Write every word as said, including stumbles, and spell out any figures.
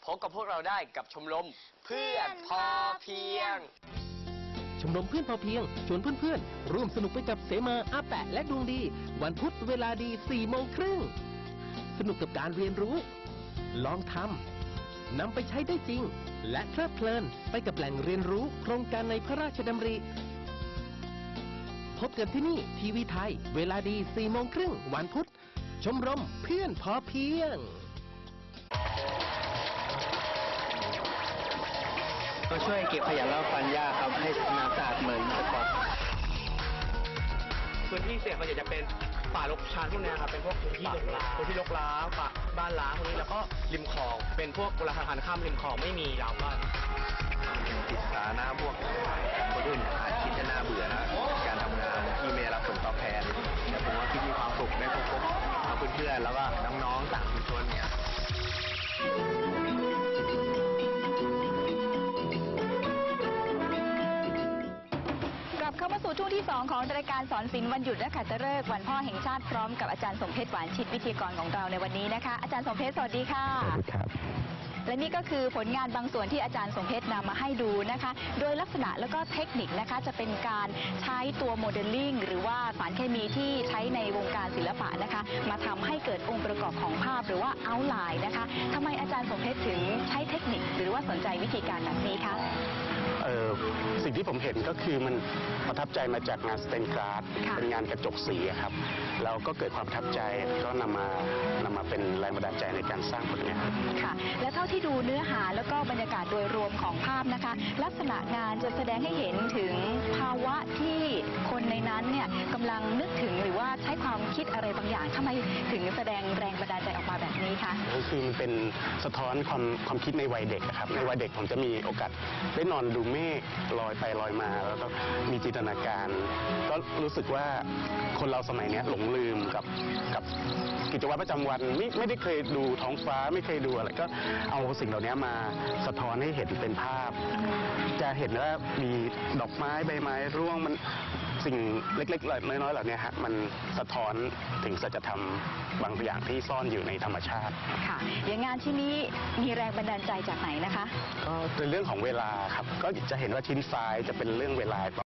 พบกับพวกเราได้กับชมรมเพื่อนพอเพียงชมรมเพื่อนพอเพียงชวนเพื่อนๆร่วมสนุกไปกับเสมาอาแปะและดวงดีวันพุธเวลาดีสี่โมงครึ่งสนุกกับการเรียนรู้ลองทำนำไปใช้ได้จริงและเพลิดเพลินไปกับแหล่งเรียนรู้โครงการในพระราชดำริพบกันที่นี่ทีวีไทยเวลาดีสี่โมงครึ่งวันพุธชมรมเพื่อนพอเพียงก็ช่วยเก็บขยะแล้วฟันหญ้าครับให้น้ำสะอาดเหมือนแต่ก่อนพื้นที่เสี่ยงส่วนใหญ่จะเป็นป่ารกชันพวกนี้ครับเป็นพวกพื้นที่รกร้างพื้นที่รกร้างป่าบ้านร้างพวกนี้แล้วก็ริมคลองเป็นพวกเวลาทานข้ามริมคลองไม่มีเราก็ติดสาหน้าพวกคนอื่นอาจคิดจะน่าเบื่อนะการทำงานที่ไม่ได้รับผลตอบแทนแต่ผมว่าที่มีความสุขได้พบกับเพื่อนๆแล้วก็น้องๆต่างชุมชนเนี่ยเข้ามาสู่ช่วงที่สองของรายการสอนศิลป์วันหยุดและขัตฤกษ์วันพ่อแห่งชาติพร้อมกับอาจารย์สมเพชรหวานชิดวิทยากรของเราในวันนี้นะคะอาจารย์สมเพชรสวัสดีค่ะสวัสดีครับและนี่ก็คือผลงานบางส่วนที่อาจารย์สมเพชรนำมาให้ดูนะคะโดยลักษณะแล้วก็เทคนิคนะคะจะเป็นการใช้ตัวโมเดลลิ่งหรือว่าสารเคมีที่ใช้ในวงการศิลปะนะคะมาทำให้เกิดองค์ประกอบของภาพหรือว่าเอาท์ไลน์นะคะทำไมอาจารย์สมเพชรถึงใช้เทคนิคหรือว่าสนใจวิธีการแบบนี้คะเออสิ่งที่ผมเห็นก็คือมันประทับใจมาจากงานสเตนกราดเป็นงานกระจกสีครับแล้วก็เกิดความประทับใจก็นำมานำมาเป็นแรงบันดาลใจในการสร้างผลงานค่ะและเท่าที่ดูเนื้อหาแล้วก็บรรยากาศโดยรวมของภาพนะคะลักษณะงานจะแสดงให้เห็นถึงภาวะที่คนในนั้นเนี่ยกำลังนึกถึงหรือว่าใช้ความคิดอะไรบางอย่างทำไมถึงแสดงแรงบันดาลใจออกมาแบบนี้คะก็คือมันเป็นสะท้อนความความคิดในวัยเด็กครับในวัยเด็กผมจะมีโอกาสได้นอนดูเมฆลอยไปลอยมาแล้วก็มีจินตนาการก็รู้สึกว่าคนเราสมัยนี้หลงลืมกับกับกิจวัตรประจำวันไม่ไม่ได้เคยดูท้องฟ้าไม่เคยดูอะไรก็เอาสิ่งเหล่านี้มาสะท้อนให้เห็นเป็นภาพจะเห็นว่ามีดอกไม้ใบไม้ร่วงมันสิ่งเล็กๆน้อยๆเหล่านี้ฮะมันสะท้อนถึงสัจธรรมบางอย่างที่ซ่อนอยู่ในธรรมชาติค่ะอย่างงานที่นี้มีแรงบันดาลใจจากไหนนะคะก็เป็นเรื่องของเวลาครับก็จะเห็นว่าชิ้นทรายจะเป็นเรื่องเวลา